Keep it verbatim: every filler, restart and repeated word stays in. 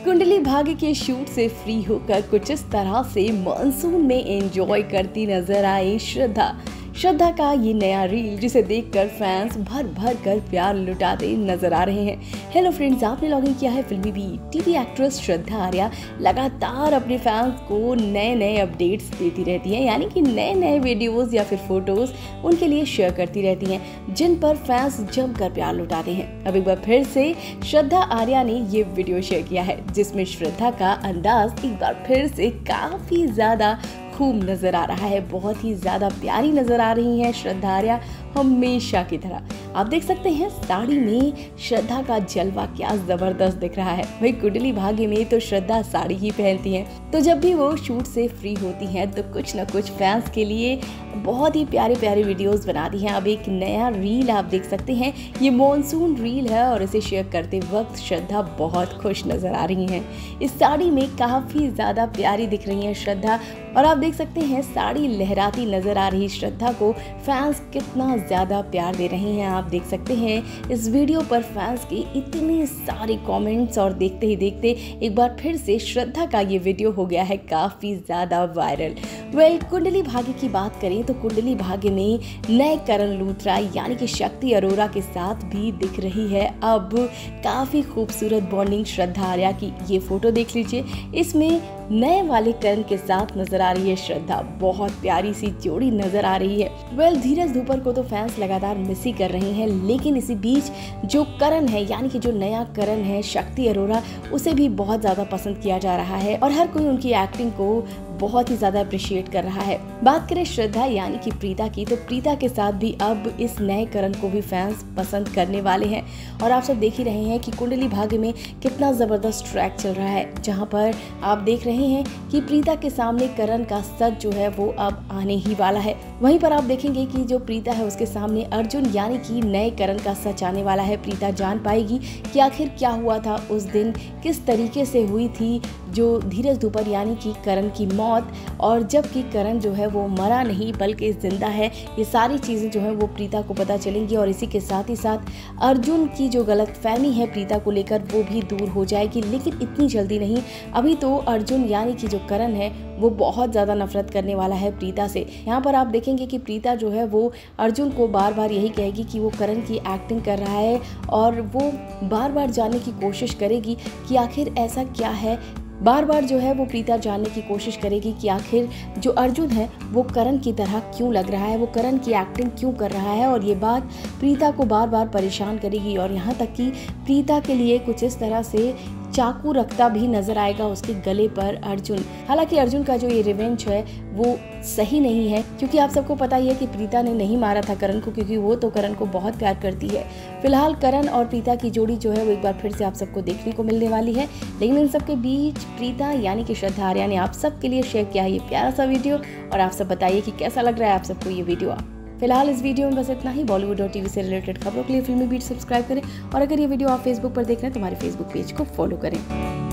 कुंडली भाग्य के शूट से फ्री होकर कुछ इस तरह से मानसून में एंजॉय करती नजर आई श्रद्धा। श्रद्धा का ये नया रील जिसे देखकर फैंस भर भर कर प्यार लुटाते नजर आ रहे हैं। हेलो फ्रेंड्स, आपने लॉगिन किया है Filmibeat. TV actress Shraddha Arya लगातार अपने फैंस को नए नए अपडेट्स देती रहती हैं, यानी कि नए नए वीडियोस या फिर फोटोज उनके लिए शेयर करती रहती हैं, जिन पर फैंस जमकर प्यार लुटाते हैं। अब एक बार फिर से श्रद्धा आर्या ने ये वीडियो शेयर किया है, जिसमें श्रद्धा का अंदाज एक बार फिर से काफी ज्यादा खूब नजर आ रहा है। बहुत ही ज्यादा प्यारी नजर आ रही हैं श्रद्धा आर्या, हमेशा की तरह। आप देख सकते हैं साड़ी में श्रद्धा का जलवा क्या जबरदस्त दिख रहा है। वही कुंडली भाग्य में तो श्रद्धा साड़ी ही पहनती हैं, तो जब भी वो शूट से फ्री होती हैं तो कुछ न कुछ फैंस के लिए बहुत ही प्यारे प्यारे वीडियोस बनाती हैं। अब एक नया रील आप देख सकते हैं, ये मॉनसून रील है और इसे शेयर करते वक्त श्रद्धा बहुत खुश नजर आ रही हैं। इस साड़ी में काफी ज्यादा प्यारी दिख रही हैं श्रद्धा, और आप देख सकते हैं साड़ी लहराती नजर आ रही श्रद्धा को फैंस कितना ज्यादा प्यार दे रहे हैं। आप देख सकते हैं इस वीडियो पर फैंस के इतने सारे कमेंट्स, और देखते ही देखते एक बार फिर से श्रद्धा का ये वीडियो हो गया है काफी ज्यादा viral. Well well, Kundali Bhagya की बात करें तो कुंडली भाग्य में नए करण लूथरा यानी कि शक्ति अरोरा के साथ भी दिख रही है अब काफी खूबसूरत बॉन्डिंग श्रद्धा आर्या की। ये फोटो देख लीजिए, इसमें नए वाले करण के साथ नजर आ रही है श्रद्धा। बहुत प्यारी सी जोड़ी नजर आ रही है। वेल well, धीरज धूपर को तो फैंस लगातार मिस ही कर रहे हैं, लेकिन इसी बीच जो करण है यानी कि जो नया करण है शक्ति अरोरा, उसे भी बहुत ज्यादा पसंद किया जा रहा है और हर कोई उनकी एक्टिंग को बहुत ही ज्यादा अप्रिशिएट कर रहा है। बात करें श्रद्धा यानी कि प्रीता की, तो प्रीता के साथ भी अब इस नए करण को भी फैंस पसंद करने वाले हैं। और आप सब देख ही रहे हैं कि कुंडली भाग्य में कितना जबरदस्त ट्रैक चल रहा है, जहां पर आप देख रहे हैं कि प्रीता के सामने करण का सच जो है वो अब आने ही वाला है। वहीं पर आप देखेंगे कि जो प्रीता है उसके सामने अर्जुन यानी कि नए करण का सच आने वाला है। प्रीता जान पाएगी कि आखिर क्या हुआ था उस दिन, किस तरीके से हुई थी जो धीरज धूपर यानी कि करण की मौत, और जबकि करण जो है वो मरा नहीं बल्कि जिंदा है। ये सारी चीजें जो है वो प्रीता को पता चलेंगी, और इसी के साथ ही साथ अर्जुन की जो गलतफहमी है प्रीता को लेकर वो भी दूर हो जाएगी। लेकिन इतनी जल्दी नहीं, अभी तो अर्जुन यानी कि जो करण है वो बहुत ज्यादा नफरत करने वाला है प्रीता से। यहाँ पर आप देखेंगे कि प्रीता जो है वो अर्जुन को बार बार यही कहेगी कि वो करण की एक्टिंग कर रहा है, और वो बार बार जानने की कोशिश करेगी कि आखिर ऐसा क्या है। बार बार जो है वो प्रीता जानने की कोशिश करेगी कि आखिर जो अर्जुन है वो करण की तरह क्यों लग रहा है, वो करण की एक्टिंग क्यों कर रहा है, और ये बात प्रीता को बार बार परेशान करेगी। और यहाँ तक कि प्रीता के लिए कुछ इस तरह से चाकू रखता भी नजर आएगा उसके गले पर अर्जुन। हालांकि अर्जुन का जो ये रिवेंज है वो सही नहीं है, क्योंकि आप सबको पता ही है कि प्रीता ने नहीं मारा था करण को, क्योंकि वो तो करण को बहुत प्यार करती है। फिलहाल करण और प्रीता की जोड़ी जो है वो एक बार फिर से आप सबको देखने को मिलने वाली है। लेकिन इन सबके बीच प्रीता यानी कि श्रद्धा आर्या ने आप सबके लिए शेयर किया है ये प्यारा सा वीडियो, और आप सब बताइए कि कैसा लग रहा है आप सबको ये वीडियो। फिलहाल इस वीडियो में बस इतना ही। बॉलीवुड और टीवी से रिलेटेड खबरों के लिए फिल्मी बीट सब्सक्राइब करें, और अगर ये वीडियो आप फेसबुक पर देख रहे हैं तो हमारे फेसबुक पेज को फॉलो करें।